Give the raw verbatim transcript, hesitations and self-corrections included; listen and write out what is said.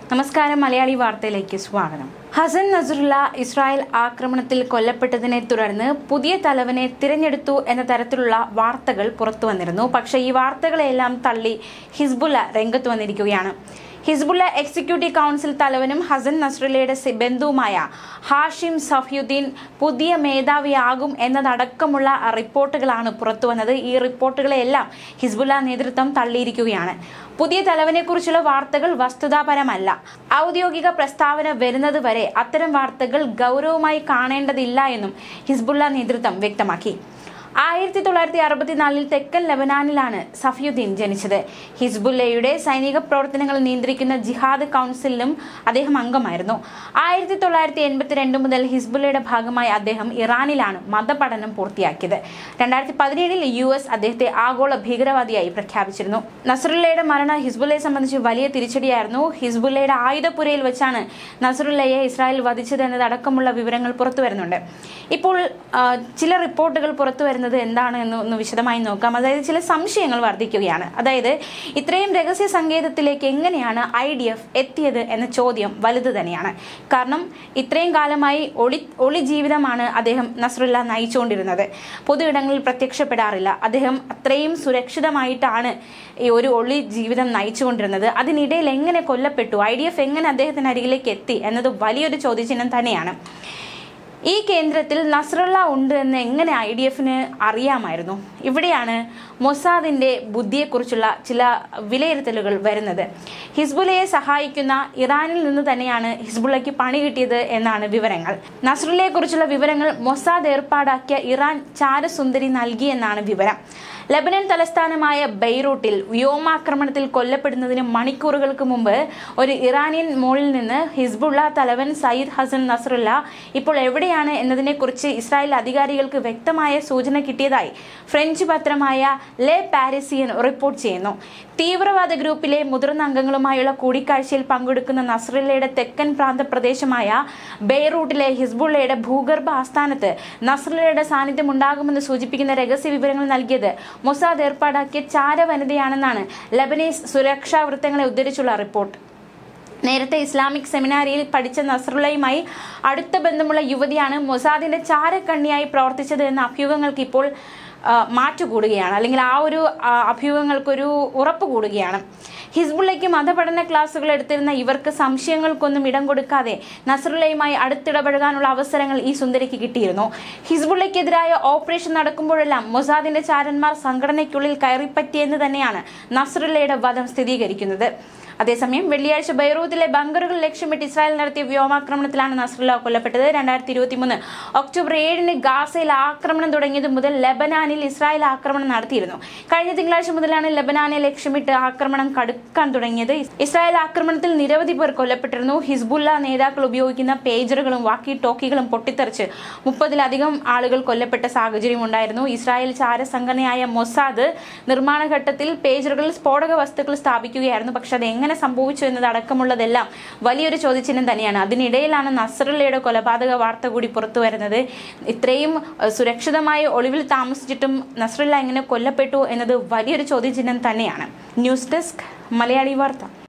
നമസ്കാരം, മലയാളി വാർത്തയിലേക്ക് സ്വാഗതം. ഹസൻ നസ്രുള്ള ഇസ്രായേൽ ആക്രമണത്തിൽ കൊല്ലപ്പെട്ടതിനെ തുടർന്ന് പുതിയ തലവനെ തിരഞ്ഞെടുത്തു എന്ന തരത്തിലുള്ള വാർത്തകൾ പുറത്തു വന്നിരുന്നു. പക്ഷേ ഈ വാർത്തകളെല്ലാം തള്ളി ഹിസ്ബുള്ള രംഗത്ത് വന്നിരിക്കുകയാണ്. ഹിസ്ബുള്ള എക്സിക്യൂട്ടീവ് കൗൺസിൽ തലവനും ഹസൻ നസ്രുള്ളയുടെ ബന്ധുവുമായ ഹാഷിം സഫിയുദ്ദീൻ പുതിയ മേധാവിയാകും എന്നതടക്കമുള്ള റിപ്പോർട്ടുകളാണ് പുറത്തുവന്നത്. ഈ റിപ്പോർട്ടുകളെല്ലാം ഹിസ്ബുള്ള നേതൃത്വം തള്ളിയിരിക്കുകയാണ്. പുതിയ തലവനെക്കുറിച്ചുള്ള വാർത്തകൾ വസ്തുതാപരമല്ല. ഔദ്യോഗിക പ്രസ്താവന വരുന്നത് വരെ അത്തരം വാർത്തകൾ ഗൗരവമായി കാണേണ്ടതില്ല എന്നും ഹിസ്ബുള്ള നേതൃത്വം വ്യക്തമാക്കി. ആയിരത്തി തൊള്ളായിരത്തി അറുപത്തിനാലിൽ തെക്കൻ ലബനാനിലാണ് സഫിയുദ്ദീൻ ജനിച്ചത്. ഹിസ്ബുള്ളയുടെ സൈനിക പ്രവർത്തനങ്ങൾ നിയന്ത്രിക്കുന്ന ജിഹാദ് കൗൺസിലിലും അദ്ദേഹം അംഗമായിരുന്നു. ആയിരത്തി തൊള്ളായിരത്തി എൺപത്തിരണ്ട് മുതൽ ഹിസ്ബുള്ളയുടെ ഭാഗമായി അദ്ദേഹം ഇറാനിലാണ് മതപഠനം പൂർത്തിയാക്കിയത്. രണ്ടായിരത്തി പതിനേഴിൽ യു എസ് അദ്ദേഹത്തെ ആഗോള ഭീകരവാദിയായി പ്രഖ്യാപിച്ചിരുന്നു. നസ്രുള്ളയുടെ മരണം ഹിസ്ബുള്ളയെ സംബന്ധിച്ച് വലിയ തിരിച്ചടിയായിരുന്നു. ഹിസ്ബുള്ളയുടെ ആയുധപ്പുരയിൽ വെച്ചാണ് നസ്രുള്ളയെ ഇസ്രായേൽ വധിച്ചത് എന്നതടക്കമുള്ള വിവരങ്ങൾ പുറത്തുവരുന്നുണ്ട്. ഇപ്പോൾ ചില റിപ്പോർട്ടുകൾ പുറത്തുവരുന്നത് എന്താണ് എന്ന് ഒന്ന് വിശദമായി നോക്കാം. അതായത് ചില സംശയങ്ങൾ വർദ്ധിക്കുകയാണ്. അതായത് ഇത്രയും രഹസ്യ സങ്കേതത്തിലേക്ക് എങ്ങനെയാണ് ഐ ഡി എഫ് എത്തിയത് എന്ന ചോദ്യം വലുത് തന്നെയാണ്. കാരണം ഇത്രയും കാലമായി ഒളി ഒളി ജീവിതമാണ് അദ്ദേഹം നസ്രുള്ള നയിച്ചുകൊണ്ടിരുന്നത്. പൊതു ഇടങ്ങളിൽ പ്രത്യക്ഷപ്പെടാറില്ല. അദ്ദേഹം അത്രയും സുരക്ഷിതമായിട്ടാണ് ഈ ഒരു ഒളി ജീവിതം നയിച്ചുകൊണ്ടിരുന്നത്. അതിനിടയിൽ എങ്ങനെ കൊല്ലപ്പെട്ടു, ഐ ഡി എഫ് എങ്ങനെ അദ്ദേഹത്തിന് അരികിലേക്ക് എത്തി എന്നത് വലിയൊരു ചോദ്യചിഹ്നം തന്നെയാണ്. ഈ കേന്ദ്രത്തിൽ നസ്രുള്ള ഉണ്ട് എന്ന് എങ്ങനെ ഐ ഡി എഫിന് അറിയാമായിരുന്നു? ഇവിടെയാണ് മൊസാദിന്റെ ബുദ്ധിയെക്കുറിച്ചുള്ള ചില വിലയിരുത്തലുകൾ വരുന്നത്. ഹിസ്ബുള്ളയെ സഹായിക്കുന്ന ഇറാനിൽ നിന്ന് തന്നെയാണ് ഹിസ്ബുള്ളയ്ക്ക് പണി കിട്ടിയത് എന്നാണ് വിവരങ്ങൾ. നസ്രുള്ളയെ കുറിച്ചുള്ള വിവരങ്ങൾ മൊസാദ് ഏർപ്പാടാക്കിയ ഇറാൻ ചാരസുന്ദരി നൽകിയെന്നാണ് വിവരം. ലബനൻ തലസ്ഥാനമായ ബെയ്റൂട്ടിൽ വ്യോമാക്രമണത്തിൽ കൊല്ലപ്പെടുന്നതിന് മണിക്കൂറുകൾക്ക് മുമ്പ് ഒരു ഇറാനിയൻ മോളിൽ നിന്ന് ഹിസ്ബുള്ള തലവൻ സയ്യിദ് ഹസൻ നസ്രുള്ള ഇപ്പോൾ എവിടെയാണ് എന്നതിനെക്കുറിച്ച് ഇസ്രായേൽ അധികാരികൾക്ക് വ്യക്തമായ സൂചന കിട്ടിയതായി ഫ്രഞ്ച് പത്രമായ ലെ പാരിസിയൻ റിപ്പോർട്ട് ചെയ്യുന്നു. തീവ്രവാദ ഗ്രൂപ്പിലെ മുതിർന്ന അംഗങ്ങളുമായുള്ള കൂടിക്കാഴ്ചയിൽ പങ്കെടുക്കുന്ന നസ്രുള്ളയുടെ തെക്കൻ പ്രാന്ത പ്രദേശമായ ബെയ്റൂട്ടിലെ ഹിസ്ബുള്ളയുടെ ഭൂഗർഭ ആസ്ഥാനത്ത് നസ്രുള്ളയുടെ സാന്നിധ്യം ഉണ്ടാകുമെന്ന് സൂചിപ്പിക്കുന്ന രഹസ്യ വിവരങ്ങൾ നൽകിയത് മൊസാദ് ഏർപ്പാടാക്കിയ ചാരവനിതയാണെന്നാണ് ലബനീസ് സുരക്ഷാ വൃത്തങ്ങളെ ഉദ്ധരിച്ചുള്ള റിപ്പോർട്ട്. നേരത്തെ ഇസ്ലാമിക് സെമിനാരിയിൽ പഠിച്ച നസ്രുള്ളയുമായി അടുത്ത ബന്ധമുള്ള യുവതിയാണ് മൊസാദിന്റെ ചാരക്കണ്ണിയായി പ്രവർത്തിച്ചത് എന്ന അഭ്യൂഹങ്ങൾക്ക് ഇപ്പോൾ മാറ്റുകൂടുകയാണ്, അല്ലെങ്കിൽ ആ ഒരു അഭ്യൂഹങ്ങൾക്കൊരു ഉറപ്പ് കൂടുകയാണ്. ഹിസ്ബുള്ളയ്ക്ക് മതപഠന ക്ലാസുകൾ എടുത്തിരുന്ന ഇവർക്ക് സംശയങ്ങൾക്കൊന്നും ഇടം കൊടുക്കാതെ നസ്രുള്ളയുമായി അടുത്തിടപഴകാനുള്ള അവസരങ്ങൾ ഈ സുന്ദരിക്ക് കിട്ടിയിരുന്നു. ഹിസ്ബുള്ളയ്ക്കെതിരായ ഓപ്പറേഷൻ നടക്കുമ്പോഴെല്ലാം മൊസാദിന്റെ ചാരന്മാർ സംഘടനയ്ക്കുള്ളിൽ കയറിപ്പറ്റിയെന്ന് തന്നെയാണ് നസ്രുള്ളയുടെ വധം സ്ഥിരീകരിക്കുന്നത്. അതേസമയം വെള്ളിയാഴ്ച ബെയ്റൂത്തിലെ ബങ്കറുകൾ ലക്ഷ്യമിട്ട് ഇസ്രായേൽ നടത്തിയ വ്യോമാക്രമണത്തിലാണ് നസ്രുള്ള കൊല്ലപ്പെട്ടത്. രണ്ടായിരത്തി ഇരുപത്തി മൂന്ന് ഒക്ടോബർ ഏഴിന് ഗാസയിൽ ആക്രമണം തുടങ്ങിയത് മുതൽ ലബനാനിൽ ഇസ്രായേൽ ആക്രമണം നടത്തിയിരുന്നു. കഴിഞ്ഞ തിങ്കളാഴ്ച മുതലാണ് ലബനാനെ ലക്ഷ്യമിട്ട് ആക്രമണം കടുക്കാൻ തുടങ്ങിയത്. ഇസ്രായേൽ ആക്രമണത്തിൽ നിരവധി പേർ കൊല്ലപ്പെട്ടിരുന്നു. ഹിസ്ബുള്ള നേതാക്കൾ ഉപയോഗിക്കുന്ന പേജറുകളും വാക്കി ടോക്കികളും പൊട്ടിത്തെറിച്ച് മുപ്പതിലധികം ആളുകൾ കൊല്ലപ്പെട്ട സാഹചര്യം ഉണ്ടായിരുന്നു. ഇസ്രായേൽ ചാരസംഘടനയായ മൊസാദ് നിർമ്മാണ ഘട്ടത്തിൽ പേജറുകളിൽ സ്ഫോടക വസ്തുക്കൾ സ്ഥാപിക്കുകയായിരുന്നു. പക്ഷെ അത് എങ്ങനെ സംഭവിച്ചു എന്നതടക്കമുള്ളതെല്ലാം വലിയൊരു ചോദ്യചിഹ്നം തന്നെയാണ്. അതിനിടയിലാണ് നസ്രുള്ളയുടെ കൊലപാതക വാർത്ത കൂടി പുറത്തു വരുന്നത്. ഇത്രയും സുരക്ഷിതമായി ഒളിവിൽ താമസിച്ചിട്ടും നസ്രുള്ള എങ്ങനെ കൊല്ലപ്പെട്ടു എന്നത് വലിയൊരു ചോദ്യചിഹ്നം തന്നെയാണ്. ന്യൂസ് ഡെസ്ക്, മലയാളി വാർത്ത.